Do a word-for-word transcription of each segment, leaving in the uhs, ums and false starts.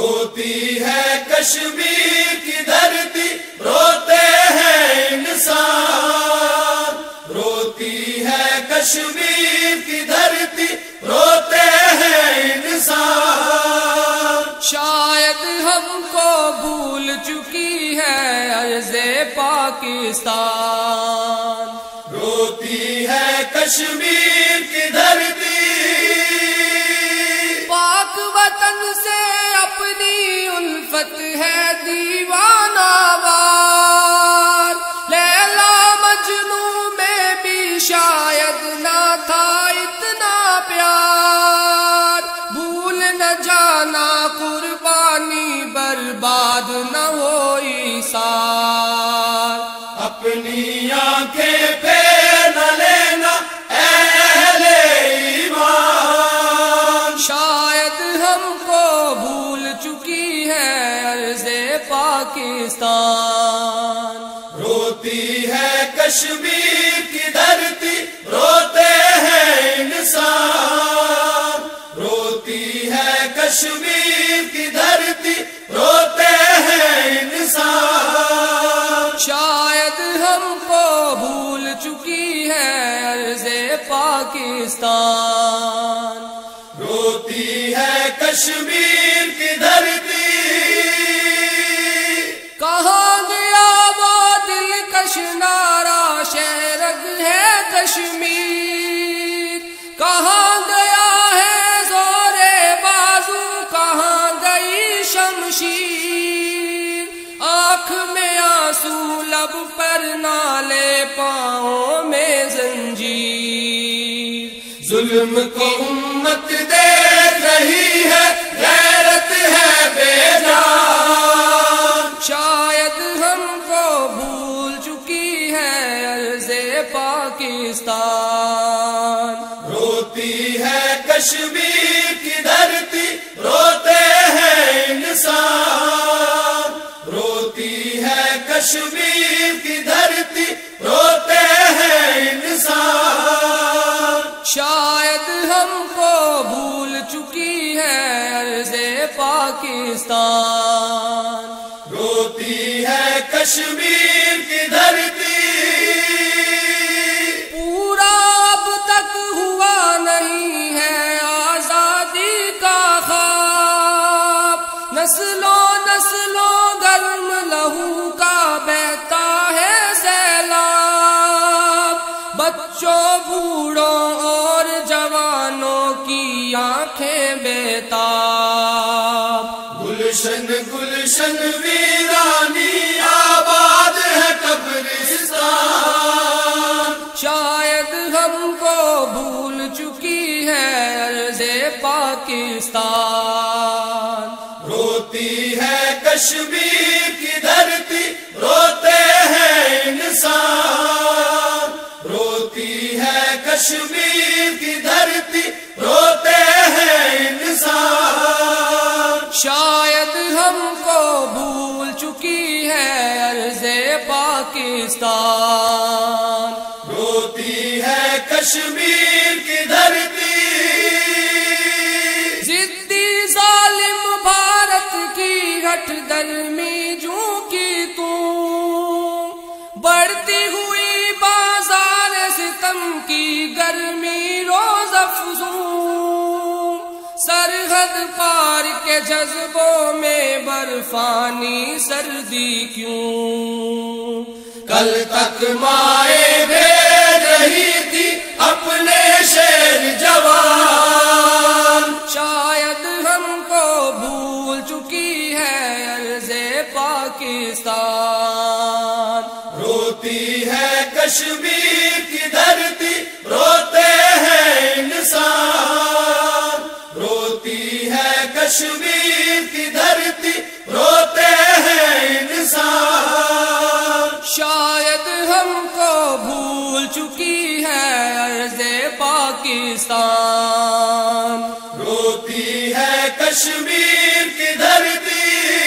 روتی ہے کشمیر کی دھرتی، روتے ہیں انسان، روتی ہے کشمیر کی دھرتی، روتے ہیں انسان۔ شاید ہم کو بھول چکی ہے عرض پاکستان، روتی ہے کشمیر کی دھرتی، پاک وطن سے اپنی الفت ہے دیوانہ وار، لیلا مجنوں میں بھی شاید نہ تھا اتنا پیار، بھول نہ جانا قربانی برباد نہ ہوئی سار، اپنی آنکھیں پھیر نہ لینا اے اہل ایمان۔ شاید ہم کو بھول چکی ہے عرض پاکستان، روتی ہے کشمیر کی دھرتی، روتے ہیں انسان، روتی ہے کشمیر کی دھرتی، روتے ہیں انسان۔ شاید ہم کو بھول چکی ہے عرض پاکستان، روتی ہے کشمیر کی دھرتی، کہاں گیا وہ دلکش نعرہ شہرگ ہے کشمیر، کہاں گیا ہے زور بازو، کہاں گئی شمشیر، آنکھ میں آنسو لب پر نالے پاؤں میں زنجیر، ظلم کو امت دیکھ رہی ہے، غیرت ہے بے جان۔ شاید ہم کو بھول چکی ہے عرض پاکستان، روتی ہے کشمیر کی دھرتی، روتے ہیں انسان، روتی ہے کشمیر کی دھرتی، روتے ہیں انسان۔ شاید ہم کو بھول چکی ہے عرض پاکستان، روتی ہے کشمیر کی دھرتی، پورا اب تک ہوا نہیں ہے آزادی کا خواب، نسلوں نسلوں گرم لہو کا بہتا ہے سیلاب، بچوں بوڑھوں اور جوانوں کی آنکھیں بیتاب، گلشن گلشن ویرانی آباد ہے قبرستان۔ شاید ہم کو بھول چکی ہے عرض پاکستان، روتی ہے کشمیر کی دھرتی، روتے ہیں انسان، روتی ہے کشمیر کی دھرتی، روتے ہیں انسان۔ شاید ہم کو بھول چکی ہے عرض پاکستان، روتی ہے کشمیر کی دھرتی، ضدی ظالم بھارت کی ہٹ درمی جو کی تو، بڑھتی ہوئی بازار ستم کی گرمی روز افزوں، سرحد پار کے جذبوں میں برفانی سردی کیوں، کل تک مائیں بھیج رہی تھی اپنے شیر جوان۔ شاید ہم کو بھول چکی ہے عرض پاکستان، روتی ہے کشمیر کی دھرتی، روتے ہیں انسان، روتی ہے کشمیر کی دھرتی، روتے ہیں انسان۔ شاید ہم کو بھول چکی ہے عرض پاکستان، روتی ہے کشمیر کی دھرتی،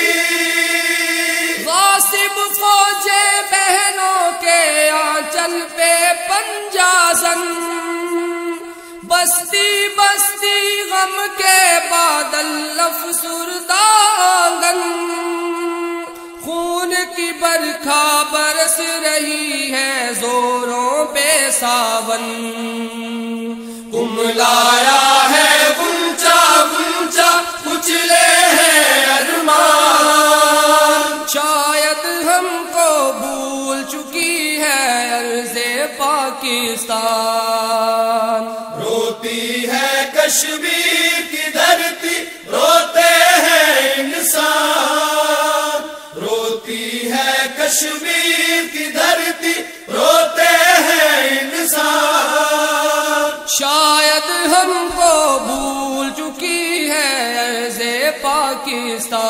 غاصب فوجیں بہنوں کے آنچل پہ پنجازن، بستی بستی غم کے بادل افسردہ برکھا برس رہی ہے زوروں پہ ساون، کملایا ہے گنچا گنچا کچلے ہیں ارمان، شاید ہم کو بھول چکی ہے عرض پاکستان، روتی ہے کشمیر کی دھرتی روتے ہیں انسان، روتی ہے کشمیر کی دھرتی روتے ہیں انسان، شاید ہم کو بھول چکی ہے عرض پاکستان،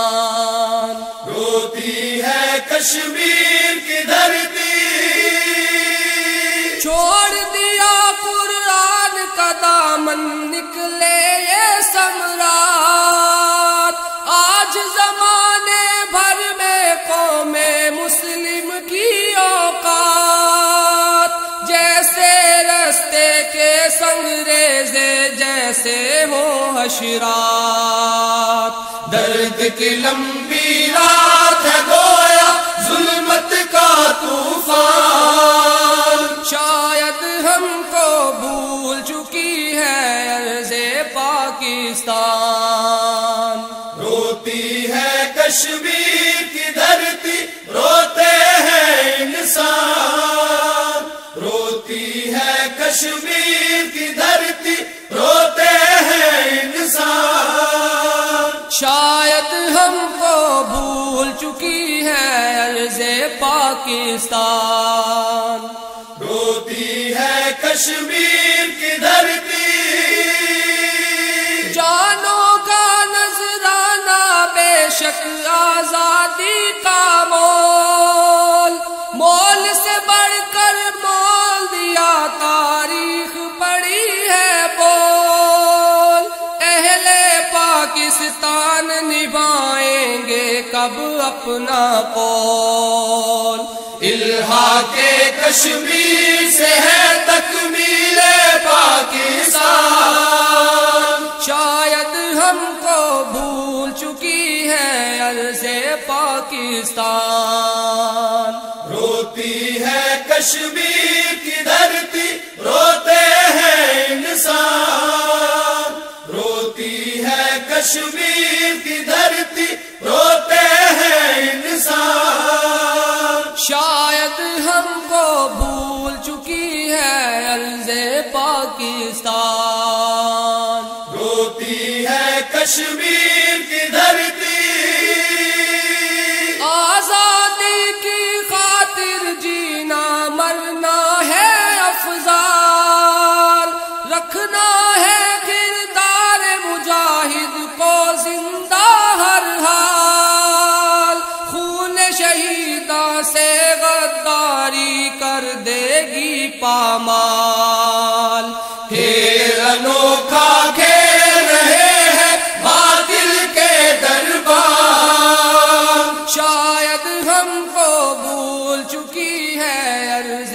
روتی ہے کشمیر کی دھرتی، چھوڑ دیا قرآن کا دامن نکلے یہ سمراٹ، آج زمانے بھر میں قوم مسلم کی اوقات، جیسے رستے کے سنگریزے جیسے ہو حشرات، درد کی لمبی رات ہے گویا ظلمت کا طوفان، شاید ہم کو بھول چکی ہے عرض پاکستان، روتی ہے کشمیر کی دھرتی روتے ہیں انسان، روتی ہے کشمیر کی دھرتی روتے ہیں انسان، شاید ہم کو بھول چکی ہے عرض پاکستان، روتی ہے کشمیر کی دھرتی، جانوں کا نذرانہ بے شک آزادی کا مول، مول سے بڑھ کر مول دیا تاریخ پڑی ہے بول، اہل پاکستان نبھائیں گے کب اپنا قول، الحاق کشمیر سے ہے تکمیل پاکستان، شاید ہم کو بھول چکی ہے عرض پاکستان، روتی ہے کشمیر کی دھرتی روتے ہیں انسان، روتی ہے کشمیر کی دھرتی روتے ہیں انسان، شاید ہم کو بھول چکی ہے عرض پاکستان، روتی ہے کشمیر کی دھرتی، آزادی کی خاطر جینا مرنا ہے افضال، رکھنا ہے کردار مجاہد کو زندہ ہر حال، خون شہیداں سے غداری کر دے گی پامال، کھیل انوکھا کھیل رہے ہیں باطل کے دربار، شاید ہم کو بھول چکی ہے عرض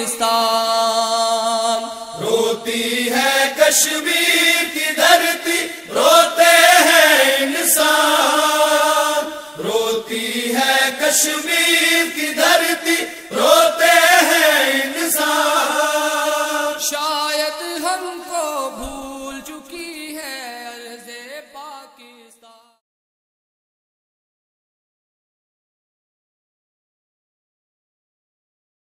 پاکستان، روتی ہے کشمیر کی دھرتی